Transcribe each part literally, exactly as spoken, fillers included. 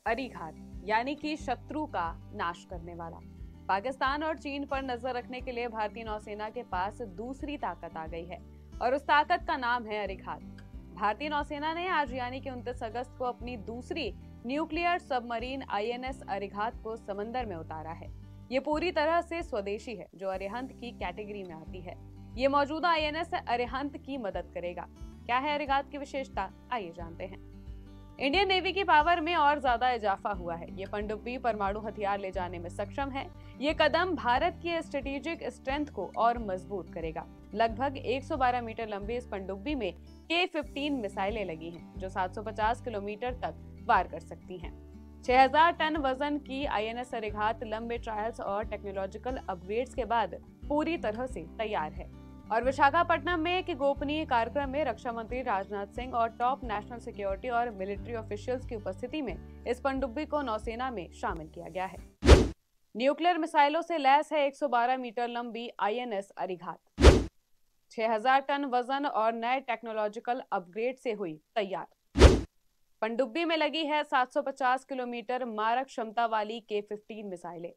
अरीघात यानी कि शत्रु का नाश करने वाला। पाकिस्तान और चीन पर नजर रखने के लिए भारतीय नौसेना के पास दूसरी ताकत आ गई है और उस ताकत का नाम है अरीघात। भारतीय नौसेना ने आज यानी कि उनतीस अगस्त को अपनी दूसरी न्यूक्लियर सबमरीन आईएनएस अरीघात को समंदर में उतारा है। ये पूरी तरह से स्वदेशी है, जो अरिहंत की कैटेगरी में आती है। ये मौजूदा आईएनएस अरिहंत की मदद करेगा। क्या है अरीघात की विशेषता, आइए जानते हैं। इंडियन नेवी की पावर में और ज्यादा इजाफा हुआ है। ये पनडुब्बी परमाणु हथियार ले जाने में सक्षम है। ये कदम भारत की स्ट्रेटेजिक स्ट्रेंथ को और मजबूत करेगा। लगभग एक सौ बारह मीटर लंबी इस पनडुब्बी में के पंद्रह मिसाइलें लगी हैं, जो सात सौ पचास किलोमीटर तक वार कर सकती हैं। छह हज़ार टन वजन की आईएनएस अरीघात लंबे ट्रायल्स और टेक्नोलॉजिकल अपग्रेड्स के बाद पूरी तरह से तैयार है और विशाखापट्टनम में एक गोपनीय कार्यक्रम में रक्षा मंत्री राजनाथ सिंह और टॉप नेशनल सिक्योरिटी और मिलिट्री ऑफिशियल्स की उपस्थिति में इस पनडुब्बी को नौसेना में शामिल किया गया है। न्यूक्लियर मिसाइलों से लैस है एक सौ बारह मीटर लंबी आईएनएस अरीघात। छह हज़ार टन वजन और नए टेक्नोलॉजिकल अपग्रेड से हुई तैयार। पनडुब्बी में लगी है सात सौ पचास किलोमीटर मारक क्षमता वाली के पंद्रह मिसाइलें।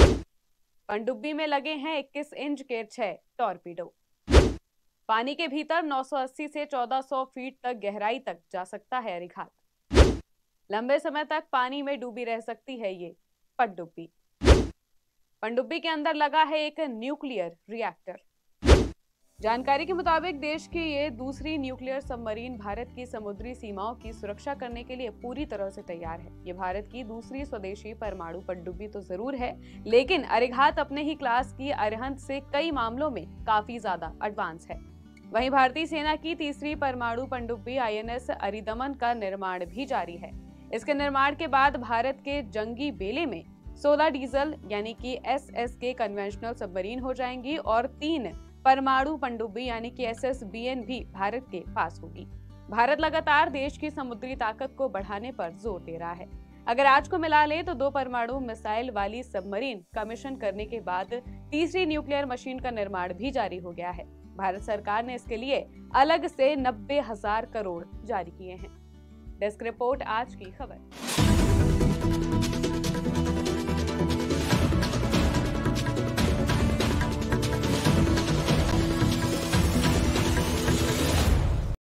पनडुब्बी में लगे हैं इक्कीस इंच के छह टॉर्पीडो। पानी के भीतर नौ सौ अस्सी से चौदह सौ फीट तक गहराई तक जा सकता है अरीघात। लंबे समय तक पानी में डूबी रह सकती है ये पनडुब्बी। पनडुब्बी के अंदर लगा है एक न्यूक्लियर रिएक्टर। जानकारी के मुताबिक देश की ये दूसरी न्यूक्लियर सबमरीन भारत की समुद्री सीमाओं की सुरक्षा करने के लिए पूरी तरह से तैयार है। ये भारत की दूसरी स्वदेशी परमाणु पनडुब्बी तो जरूर है, लेकिन अरीघात अपने ही क्लास की अरिहंत से कई मामलों में काफी ज्यादा एडवांस है। वहीं भारतीय सेना की तीसरी परमाणु पनडुब्बी आईएनएस अरिदमन का निर्माण भी जारी है। इसके निर्माण के बाद भारत के जंगी बेले में सोलह डीजल यानी कि एसएस के कन्वेंशनल सबमरीन हो जाएंगी और तीन परमाणु पनडुब्बी यानी कि एसएसबीएन भी भारत के पास होगी। भारत लगातार देश की समुद्री ताकत को बढ़ाने पर जोर दे रहा है। अगर आज को मिला ले तो दो परमाणु मिसाइल वाली सबमरीन कमीशन करने के बाद तीसरी न्यूक्लियर मशीन का निर्माण भी जारी हो गया है। भारत सरकार ने इसके लिए अलग से नब्बे हजार करोड़ जारी किए हैं। डेस्क रिपोर्ट, आज की खबर।